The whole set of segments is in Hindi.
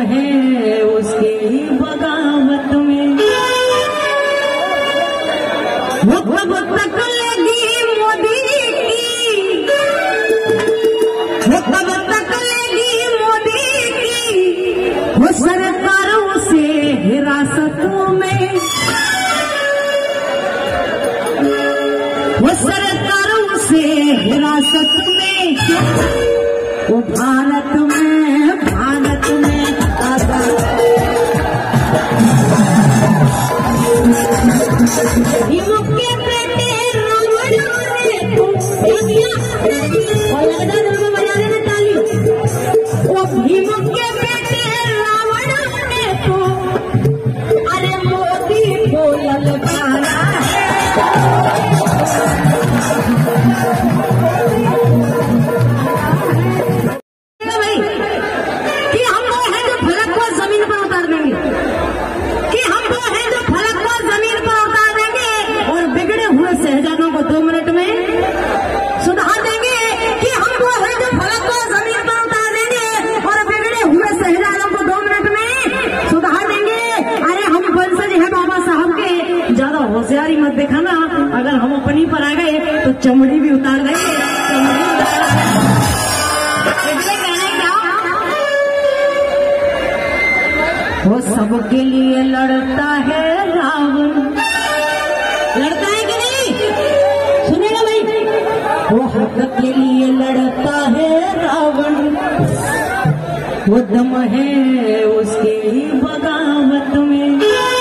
है उसकी बगावत में। वो कब तक लेगी मोदी की, वो कब तक लेगी मोदी की, वो सरकारों से हिरासतों में, वो सरकारों से हिरासत में, वो भारत में आजाद। भीम के बेटे रावण ने तो दुनिया और लगता है बजा देना ताली। वो भीम के बेटे रावण ने तो अरे मोदी को ललकारा है। कि हम वो हैं जो फलक को जमीन पर उतार देंगे, कि हम वो हैं जो फलक को जमीन पर उतार देंगे और बिगड़े हुए शहजादों को 2 मिनट में सुधार देंगे। कि हम वो हैं जो फलक को जमीन पर उतार देंगे और बिगड़े हुए शहजादों को 2 मिनट में सुधार देंगे। अरे हम वंशज है बाबा साहब के, ज्यादा होशियारी मत दिखाना। अगर हम अपनी पर आ गए तो चमड़ी भी उतार देंगे, चमड़ी वो सबके लिए लड़ता है रावण, लड़ता है कि नहीं? सुनेगा भाई, वो हक के लिए लड़ता है रावण, वो दम है उसकी बगावत में।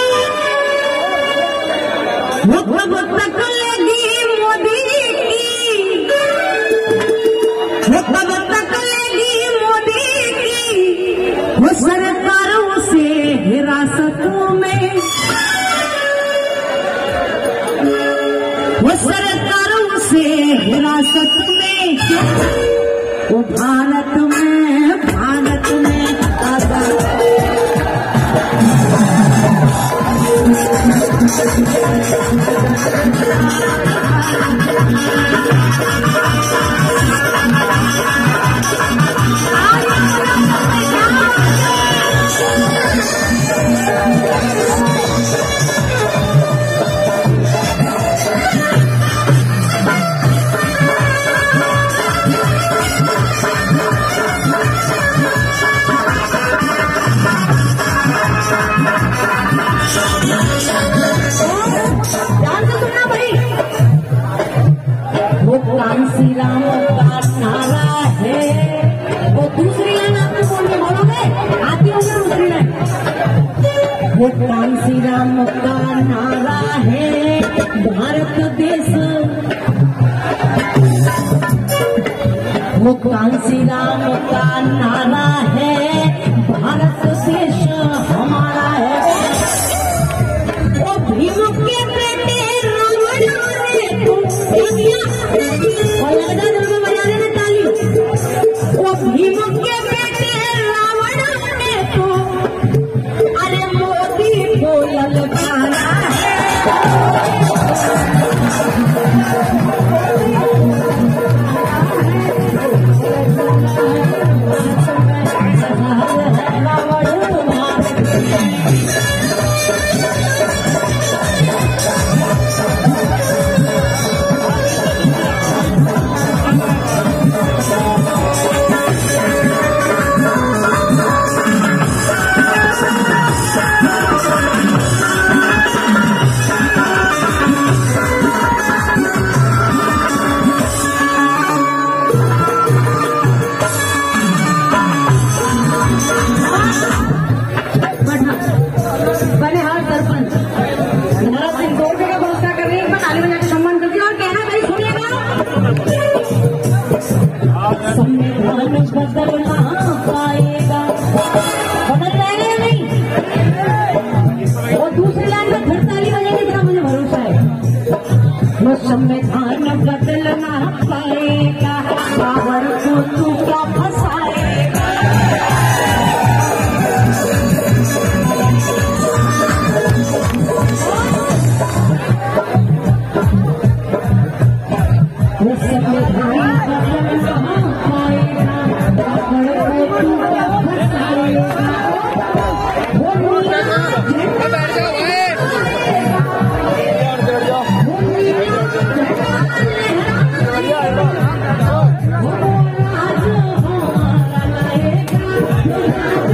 वो कब तक लेगी मोदी की, वो कब तक लेगी मोदी की, वो सरकारों से हिरासतों में, वो सरकारों से हिरासत में, वो भारत में आजाद। कांसी राम का नारा है, वो दूसरी लाइन आपको बोल के बोलोगे, आती होगी दूसरी लाइन। वो कांसी राम का नारा है भारत देश, वो कांसी राम का नारा है भारत देश हमारा है। वो भीम के बेटे रावण ने तो दुनिया और लगता है बजा देना ताली। वो भीम के बेटे रावण ने तो अरे मोदी को ललकारा है।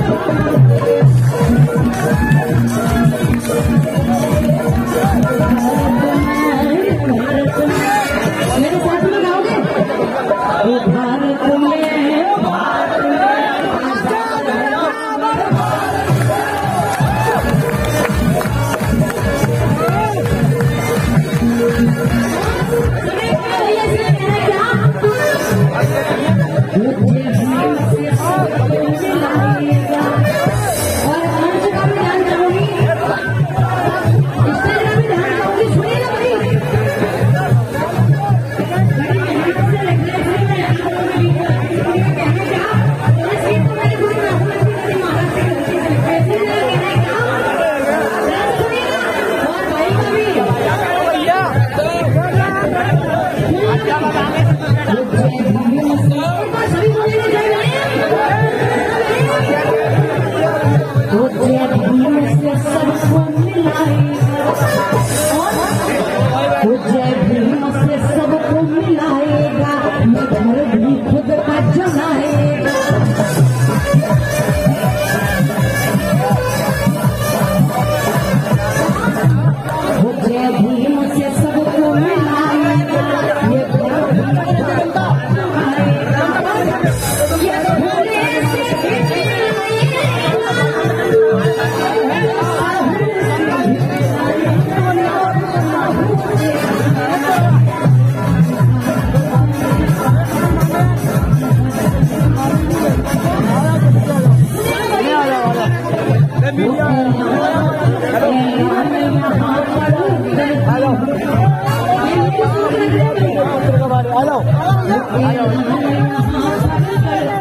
हेलो